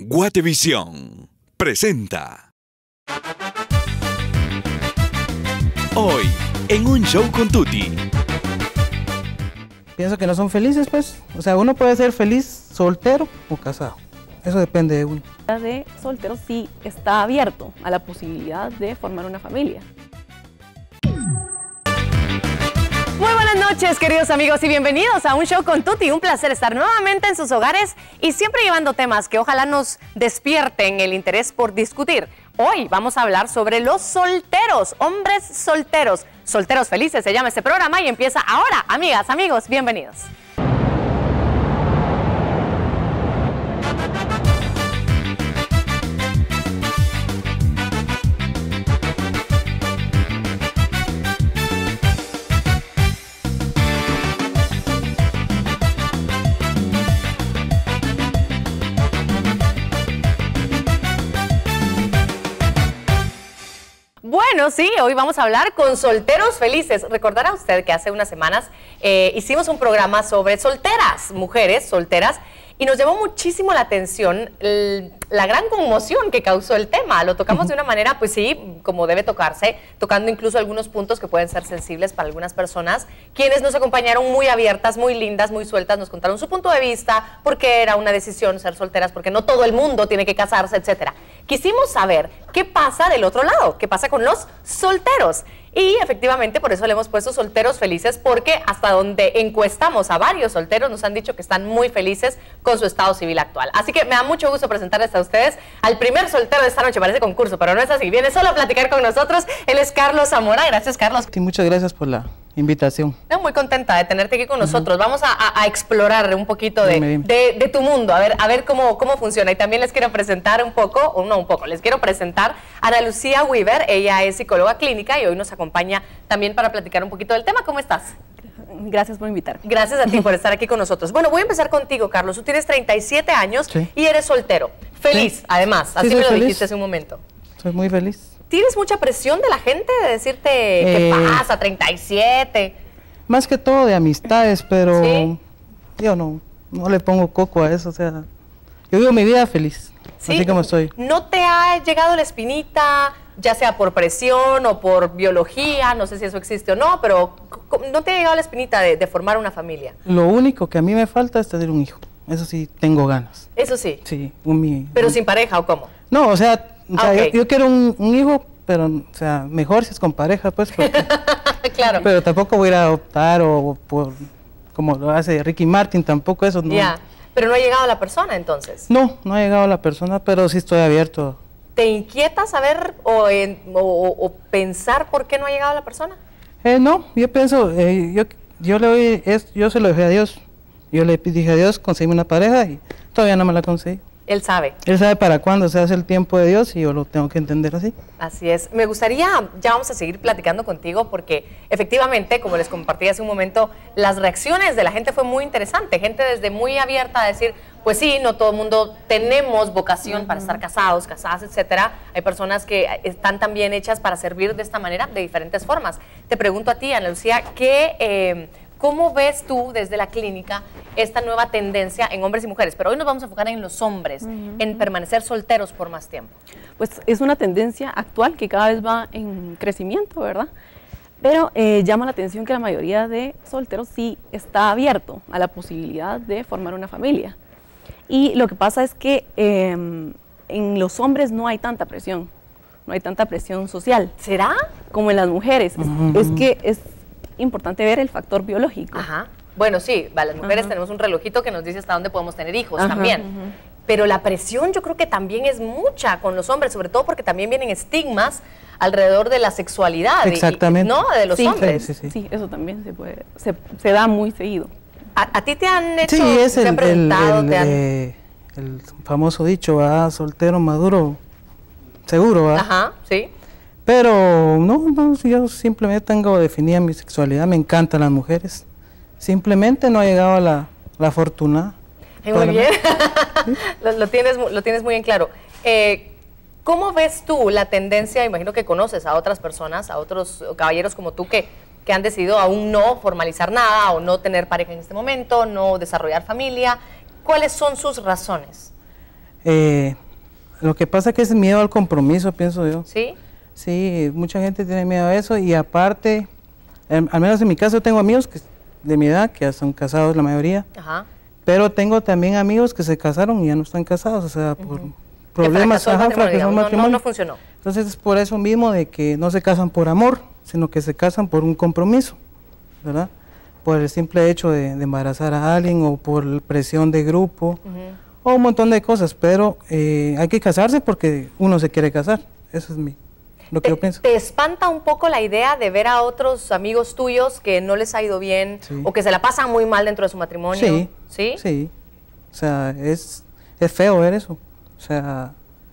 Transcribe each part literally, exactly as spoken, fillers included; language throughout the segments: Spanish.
Guatevisión presenta. Hoy, en Un Show con Tuti. Pienso que no son felices, pues. O sea, uno puede ser feliz soltero o casado. Eso depende de uno. De soltero sí está abierto a la posibilidad de formar una familia. Muy buenas noches, queridos amigos, y bienvenidos a Un Show con Tuti. Un placer estar nuevamente en sus hogares y siempre llevando temas que ojalá nos despierten el interés por discutir. Hoy vamos a hablar sobre los solteros, hombres solteros. Solteros felices se llama este programa y empieza ahora. Amigas, amigos, bienvenidos. Bueno, sí, hoy vamos a hablar con solteros felices. Recordará usted que hace unas semanas eh, hicimos un programa sobre solteras, mujeres solteras, y nos llamó muchísimo la atención el, la gran conmoción que causó el tema. Lo tocamos de una manera, pues sí, como debe tocarse, tocando incluso algunos puntos que pueden ser sensibles para algunas personas, quienes nos acompañaron muy abiertas, muy lindas, muy sueltas, nos contaron su punto de vista, por qué era una decisión ser solteras, porque no todo el mundo tiene que casarse, etcétera. Quisimos saber qué pasa del otro lado, qué pasa con los solteros. Y efectivamente por eso le hemos puesto solteros felices, porque hasta donde encuestamos a varios solteros nos han dicho que están muy felices con su estado civil actual. Así que me da mucho gusto presentarles a ustedes al primer soltero de esta noche. Parece concurso, pero no es así. Viene solo a platicar con nosotros. Él es Carlos Zamora. Gracias, Carlos. Sí, muchas gracias por la invitación. No, muy contenta de tenerte aquí con nosotros. Uh-huh. Vamos a, a, a explorar un poquito de, dime, dime. de, de tu mundo, a ver, a ver cómo, cómo funciona. Y también les quiero presentar un poco, o no un poco, les quiero presentar a Ana Lucía Weaver. Ella es psicóloga clínica y hoy nos acompaña también para platicar un poquito del tema. ¿Cómo estás? Gracias por invitarme. Gracias a ti por estar aquí con nosotros. Bueno, voy a empezar contigo, Carlos. Tú tienes treinta y siete años, sí, y eres soltero. Feliz, sí, además. Así sí, me lo feliz. dijiste hace un momento. Soy muy feliz. ¿Tienes mucha presión de la gente de decirte eh, qué pasa, treinta y siete? Más que todo de amistades, pero ¿sí? yo no, no le pongo coco a eso. O sea, yo vivo mi vida feliz, ¿sí? Así como estoy. ¿No te ha llegado la espinita, ya sea por presión o por biología, no sé si eso existe o no, pero no te ha llegado la espinita de, de formar una familia? Lo único que a mí me falta es tener un hijo. Eso sí, tengo ganas. ¿Eso sí? Sí. Un, mi, ¿Pero un, sin pareja o cómo? No, o sea, o sea ah, okay. yo, yo quiero un, un hijo, pero o sea, mejor si es con pareja, pues. Porque, claro. Pero tampoco voy a ir a adoptar o, o por, como lo hace Ricky Martin, tampoco eso. No. Ya, pero no ha llegado la persona entonces. No, no ha llegado la persona, pero sí estoy abierto. ¿Te inquieta saber o, en, o, o pensar por qué no ha llegado la persona? Eh, no, yo pienso, eh, yo, yo, le doy, es, yo se lo dejé a Dios. Yo le dije a Dios, conseguirme una pareja y todavía no me la conseguí. Él sabe. Él sabe para cuándo se hace el tiempo de Dios y yo lo tengo que entender así. Así es. Me gustaría, ya vamos a seguir platicando contigo porque efectivamente, como les compartí hace un momento, las reacciones de la gente fue muy interesante. Gente desde muy abierta a decir, pues sí, no todo el mundo tenemos vocación uh-huh. para estar casados, casadas, etcétera. Hay personas que están también hechas para servir de esta manera, de diferentes formas. Te pregunto a ti, Ana Lucía, ¿qué... Eh, ¿cómo ves tú desde la clínica esta nueva tendencia en hombres y mujeres? Pero hoy nos vamos a enfocar en los hombres, uh-huh. en permanecer solteros por más tiempo. Pues es una tendencia actual que cada vez va en crecimiento, ¿verdad? Pero eh, llama la atención que la mayoría de solteros sí está abierto a la posibilidad de formar una familia. Y lo que pasa es que eh, en los hombres no hay tanta presión, no hay tanta presión social. ¿Será? Como en las mujeres. Uh-huh. Es, es que es importante ver el factor biológico. Ajá. Bueno, sí, las mujeres Ajá. tenemos un relojito que nos dice hasta dónde podemos tener hijos Ajá. también. Ajá. Pero la presión yo creo que también es mucha con los hombres, sobre todo porque también vienen estigmas alrededor de la sexualidad. Exactamente. Y, ¿no? De los sí, hombres. Sí, sí, sí. sí, eso también se puede, se, se da muy seguido. ¿A, a ti te han hecho, sí, es te el, han preguntado? El, el, te han... eh, el famoso dicho, ¿verdad? Soltero, maduro, seguro, ¿verdad? Ajá, sí. Pero no, no, yo simplemente tengo definida mi sexualidad, me encantan las mujeres. Simplemente no ha llegado la, la fortuna. Eh, muy bien, ¿sí? lo, lo, tienes, lo tienes muy en claro. Eh, ¿Cómo ves tú la tendencia? Imagino que conoces a otras personas, a otros caballeros como tú que, que han decidido aún no formalizar nada o no tener pareja en este momento, no desarrollar familia. ¿Cuáles son sus razones? Eh, lo que pasa es que es miedo al compromiso, pienso yo. ¿Sí? Sí, mucha gente tiene miedo a eso y aparte, em, al menos en mi caso tengo amigos que, de mi edad que ya son casados la mayoría, Ajá. pero tengo también amigos que se casaron y ya no están casados, o sea, por Uh-huh. problemas, fracasó el ajá, matrimonio, fracasó el digamos, no- matrimonio. no- no funcionó. Entonces es por eso mismo de que no se casan por amor, sino que se casan por un compromiso, ¿verdad? Por el simple hecho de, de embarazar a alguien o por presión de grupo, Ujú. o un montón de cosas, pero eh, hay que casarse porque uno se quiere casar, eso es mi, lo que ¿Te, yo pienso. te espanta un poco la idea de ver a otros amigos tuyos que no les ha ido bien Sí. o que se la pasan muy mal dentro de su matrimonio? Sí, ¿Sí? sí, o sea, es, es feo ver eso, o sea,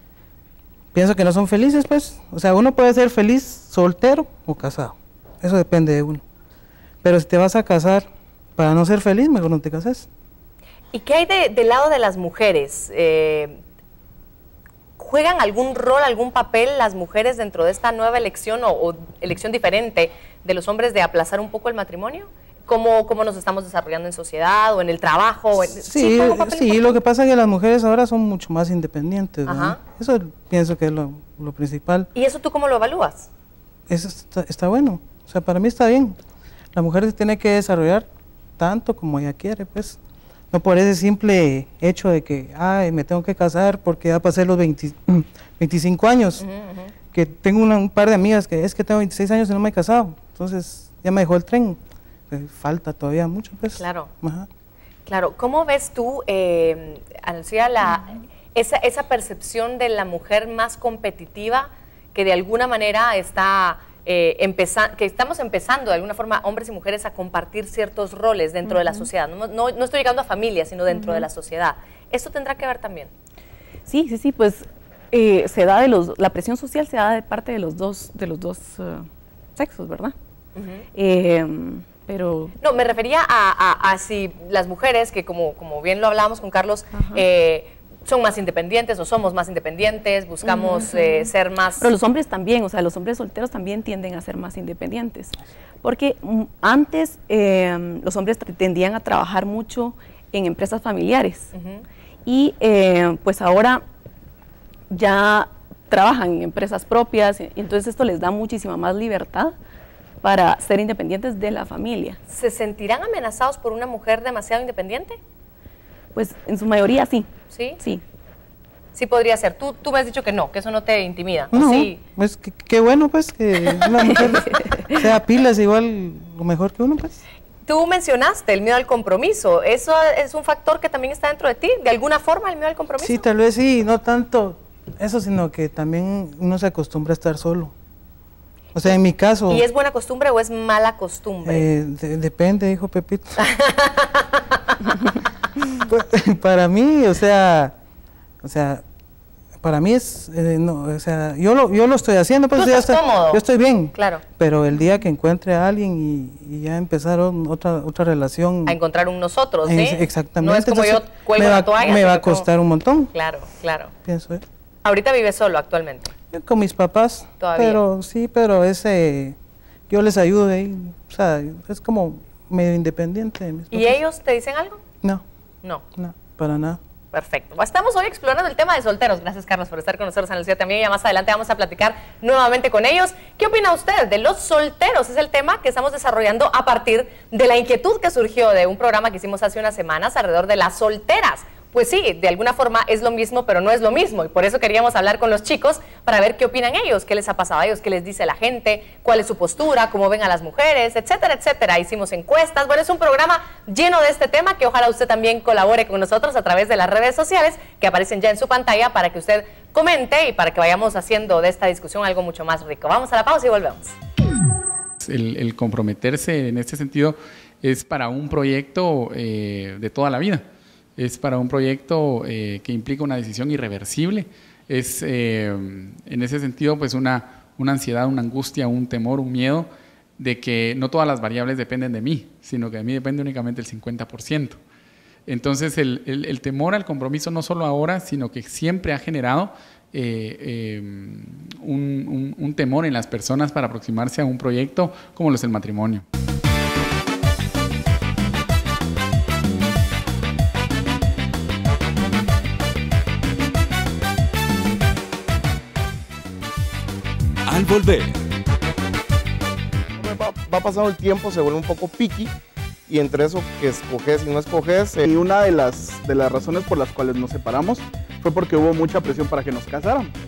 pienso que no son felices, pues, o sea, uno puede ser feliz soltero o casado, eso depende de uno, pero si te vas a casar para no ser feliz, mejor no te cases. ¿Y qué hay de- del lado de las mujeres? Eh, ¿Juegan algún rol, algún papel las mujeres dentro de esta nueva elección o, o elección diferente de los hombres de aplazar un poco el matrimonio? ¿Cómo, cómo nos estamos desarrollando en sociedad o en el trabajo? O en- Sí, ¿juega un papel sí, importante? lo que pasa es que las mujeres ahora son mucho más independientes, ¿verdad? Ajá. Eso pienso que es lo, lo principal. ¿Y eso tú cómo lo evalúas? Eso está, está bueno, o sea, para mí está bien. La mujer se tiene que desarrollar tanto como ella quiere, pues. No por ese simple hecho de que, ay, me tengo que casar porque ya pasé los veinte, veinticinco años. Ujú, ujú. Que tengo una- un par de amigas que es que tengo veintiséis años y no me he casado. Entonces, ya me dejó el tren. Eh, falta todavía mucho, pues. Claro. Ajá. Claro, ¿cómo ves tú, eh, Ana Lucía, la, esa, esa percepción de la mujer más competitiva que de alguna manera está eh, empezando, que estamos empezando de alguna forma hombres y mujeres a compartir ciertos roles dentro de la sociedad? No, no, no estoy llegando a familia, sino dentro de la sociedad. ¿Esto tendrá que ver también? Sí, sí, sí, pues eh, se da de los, la presión social se da de parte de los dos, de los dos eh, sexos, ¿verdad? Eh, pero No, me refería a, a- a si las mujeres, que como, como bien lo hablábamos con Carlos, eh, son más independientes o somos más independientes, buscamos eh, ser más... Pero los hombres también, o sea, los hombres solteros también tienden a ser más independientes. Porque mm, antes eh, los hombres t- tendían a trabajar mucho en empresas familiares. Ujú. Y eh, pues ahora ya trabajan en empresas propias, y entonces esto les da muchísima más libertad para ser independientes de la familia. ¿Se sentirán amenazados por una mujer demasiado independiente? Pues en su mayoría sí, ¿Sí? sí. Sí podría ser. Tú, tú me has dicho que no, que eso no te intimida. ¿O No, sí? pues qué qué bueno, pues, que una mujer sea pilas igual lo mejor que uno, pues. Tú mencionaste el miedo al compromiso. ¿Eso es un factor que también está dentro de ti? ¿De alguna forma el miedo al compromiso? Sí, tal vez sí, no tanto eso, sino que también uno se acostumbra a estar solo. O sea, en mi caso, ¿Y es buena costumbre o es mala costumbre? eh, de- depende, dijo Pepito. Pues, para mí, o sea, o sea, para mí es, eh, no, o sea, yo lo, yo lo estoy haciendo, pues Tú ya estás está- cómodo. yo estoy bien. Claro. Pero el día que encuentre a alguien y, y ya empezaron otra otra relación, A encontrar un nosotros, ¿sí? es- exactamente. No es como entonces, yo cuelgo me va, la toalla. me va a sino como- costar un montón, Claro, claro. pienso yo. Ahorita vives solo actualmente. Yo con mis papás, Todavía. pero sí, pero ese, yo les ayudo ahí, o sea, es como medio independiente de mis ¿Y papás. ellos te dicen algo? No, No. no, para nada. Perfecto. Estamos hoy explorando el tema de solteros. Gracias, Carlos, por estar con nosotros en la ciudad también. Ya más adelante vamos a platicar nuevamente con ellos. ¿Qué opina usted de los solteros? Es el tema que estamos desarrollando a partir de la inquietud que surgió de un programa que hicimos hace unas semanas alrededor de las solteras. Pues sí, de alguna forma es lo mismo, pero no es lo mismo. Y por eso queríamos hablar con los chicos para ver qué opinan ellos, qué les ha pasado a ellos, qué les dice la gente, cuál es su postura, cómo ven a las mujeres, etcétera, etcétera. Hicimos encuestas. Bueno, es un programa lleno de este tema que ojalá usted también colabore con nosotros a través de las redes sociales que aparecen ya en su pantalla para que usted comente y para que vayamos haciendo de esta discusión algo mucho más rico. Vamos a la pausa y volvemos. El, el comprometerse en este sentido es para un proyecto eh, de toda la vida. Es para un proyecto eh, que implica una decisión irreversible. Es eh, en ese sentido pues una, una ansiedad, una angustia, un temor, un miedo de que no todas las variables dependen de mí, sino que de mí depende únicamente el cincuenta por ciento. Entonces el, el, el temor al compromiso no solo ahora, sino que siempre ha generado eh, eh, un, un, un temor en las personas para aproximarse a un proyecto como lo es el matrimonio. al volver. Va, va pasando el tiempo, se vuelve un poco picky y entre eso que escoges y no escoges. Y una de las, de las razones por las cuales nos separamos fue porque hubo mucha presión para que nos casáramos.